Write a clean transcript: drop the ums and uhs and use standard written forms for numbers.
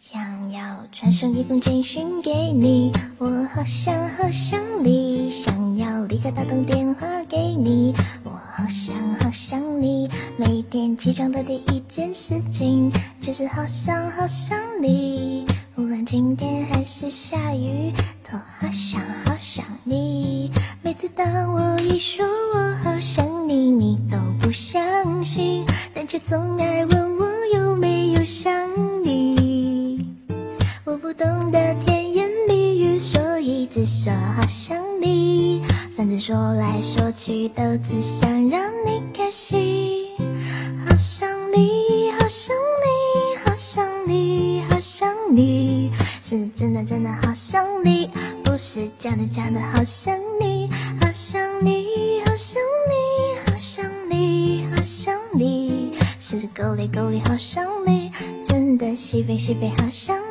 想要传送一封简讯给你，我好想好想你，想要立刻打通电话给你，我好想好想你，每天起床的第一件事情就是好想好想你，无论晴天还是下雨，都好想好想你，每次当我一说我好想你，你都不相信，但却总爱问我有没有想你，我不懂得甜言蜜语，所以只说好想你，反正说来说去都只想让你开心，好想你好想你好想你好想你，是真的真的好想你，不是假的假的好想你，好想你好想你好想你好想你，是够力够力好想你，真的西非西非好想